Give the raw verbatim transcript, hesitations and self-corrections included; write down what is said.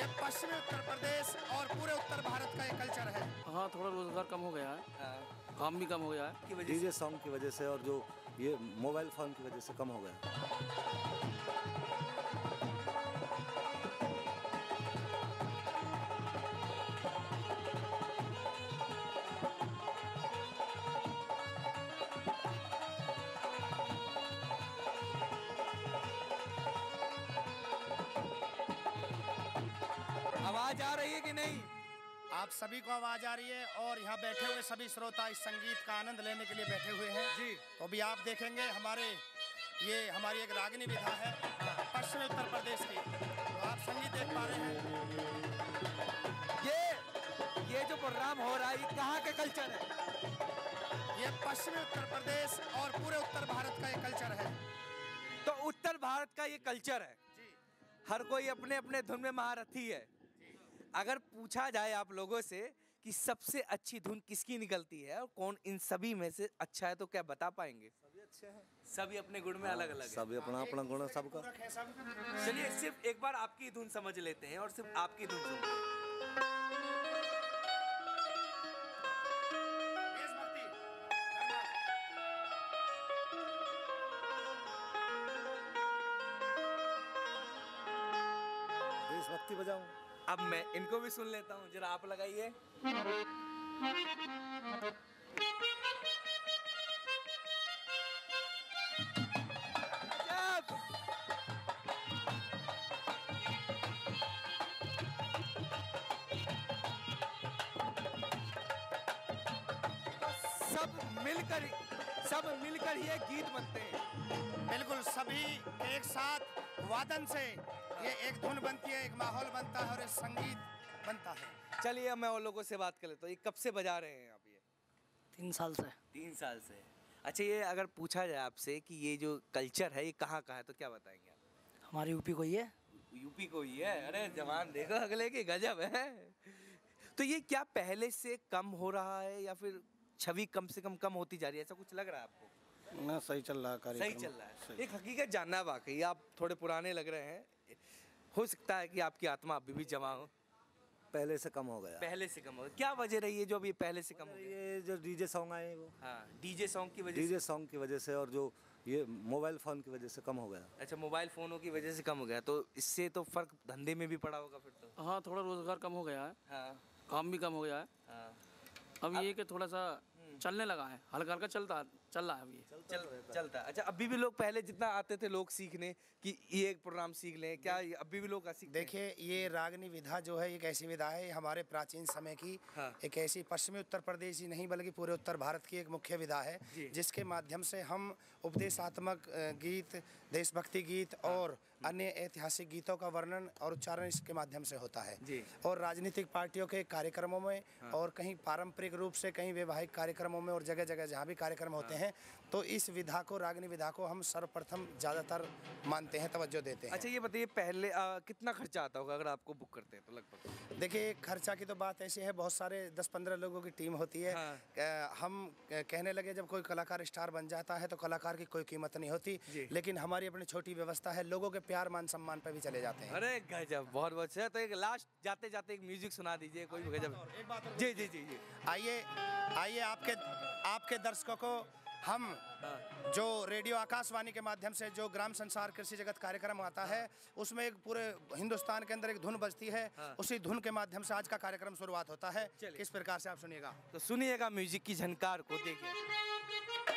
ये पश्चिमी उत्तर प्रदेश और पूरे उत्तर भारत का एक कल्चर है। हाँ, थोड़ा रोजगार कम हो गया है, हाँ। काम भी कम हो गया है डीजे सॉन्ग की वजह से और जो ये मोबाइल फ़ोन की वजह से कम हो गया। आवाज आ रही है कि नहीं? आप सभी को आवाज आ रही है और यहाँ बैठे हुए सभी श्रोता इस संगीत का आनंद लेने के लिए बैठे हुए हैं जी। तो अभी आप देखेंगे हमारे ये हमारी एक रागिनी विधा है पश्चिमी उत्तर प्रदेश की, तो आप संगीत देख पा रहे हैं। ये ये जो प्रोग्राम हो रहा है ये कहाँ का कल्चर है? ये पश्चिमी उत्तर प्रदेश और पूरे उत्तर भारत का एक कल्चर है। तो उत्तर भारत का ये कल्चर है, हर कोई अपने अपने धुन में महारथी है। अगर पूछा जाए आप लोगों से कि सबसे अच्छी धुन किसकी निकलती है और कौन इन सभी में से अच्छा है, तो क्या बता पाएंगे? सभी अच्छे हैं, सभी अपने गुण में अलग अलग है। सभी अपना अपना गुण है सबका। चलिए सिर्फ एक बार आपकी धुन समझ लेते हैं और सिर्फ आपकी धुन सुनते हैं। देशभक्ति बजाऊं। अब मैं इनको भी सुन लेता हूँ, जरा आप लगाइए। सब मिलकर सब मिलकर ये गीत बनते हैं। बिल्कुल, सभी एक साथ वादन से ये एक धुन बनती है, एक माहौल बनता है और एक संगीत बनता है। चलिए मैं और लोगों से बात कर लेता हूँ। ये कब से बजा रहे हैं आप? ये तीन साल से। तीन साल से। अच्छा, ये अगर पूछा जाए आपसे कि ये जो कल्चर है ये कहाँ का है तो क्या बताएंगे आप? हमारे यूपी को ही है। यूपी को ही है? अरे जवान देखो अगले की गजब है। तो ये क्या पहले से कम हो रहा है या फिर छवि कम से कम कम होती जा रही है, ऐसा कुछ लग रहा है आपको? ना, सही चल रहा है कार्यक्रम। सही चल रहा है। एक हकीकत जानना है, वाकई आप थोड़े पुराने लग रहे हैं, हो सकता है कि आपकी आत्मा अभी भी जमा हो। पहले से कम हो गया। पहले से कम हो गया, क्या वजह रही है जो अभी पहले से कम हो गया? ये जो डीजे सॉन्ग आए वो, हाँ, डीजे सॉन्ग की वजह डीजे सॉन्ग की वजह से और जो ये मोबाइल फ़ोन की वजह से कम हो गया। अच्छा, मोबाइल फ़ोनों की वजह से कम हो गया, तो इससे तो फर्क धंधे में भी पड़ा होगा फिर तो। हाँ, थोड़ा रोजगार कम हो गया है, हाँ काम भी कम हो गया है। हाँ। अब ये कि थोड़ा सा चलने लगा है, हल्का हल्का चलता चल रहा है अभी। चल, चलता है। अच्छा, अभी भी लोग पहले जितना आते थे लोग सीखने कि ये एक प्रोग्राम सीख लें, क्या ये अभी भी लोग सीखते हैं? देखिए, ये रागनी विधा जो है एक ऐसी विधा है हमारे प्राचीन समय की, हाँ। एक ऐसी पश्चिमी उत्तर प्रदेश ही नहीं बल्कि पूरे उत्तर भारत की एक मुख्य विधा है जिसके माध्यम से हम उपदेशात्मक गीत, देशभक्ति गीत और अन्य ऐतिहासिक गीतों का वर्णन और उच्चारण इसके माध्यम से होता है। और राजनीतिक पार्टियों के कार्यक्रमों में और कहीं पारंपरिक रूप से कहीं वैवाहिक कार्यक्रमों में और जगह जगह जहाँ भी कार्यक्रम होते हैं तो इस विधा को, रागनी विधा को हम सर्वप्रथम ज़्यादातर मानते हैं, तवज्जो देते हैं। अच्छा, ये बताइए पहले आ, कितना खर्चा आता होगा अगर आपको बुक करते हैं तो लगभग? देखिए, खर्चा की तो बात ऐसी है, बहुत सारे दस पंद्रह लोगों की टीम होती है। हाँ। आ, हम कहने लगे जब कोई कलाकार स्टार बन जाता है तो कलाकार की कोई कीमत नहीं होती, लेकिन हमारी अपनी छोटी व्यवस्था है, लोगों के प्यार मान सम्मान पर भी चले जाते हैं। अरे गजब, बहुत बहुत अच्छा। तो एक लास्ट जाते जाते एक म्यूजिक सुना दीजिए कोई गजब। जी जी जी जी आइए आइए आपके आपके दर्शकों को हम जो रेडियो आकाशवाणी के माध्यम से जो ग्राम संसार कृषि जगत कार्यक्रम आता है उसमें एक पूरे हिंदुस्तान के अंदर एक धुन बजती है, उसी धुन के माध्यम से आज का कार्यक्रम शुरुआत होता है। किस प्रकार से आप सुनिएगा, तो सुनिएगा म्यूजिक की झनकार को, देखिए।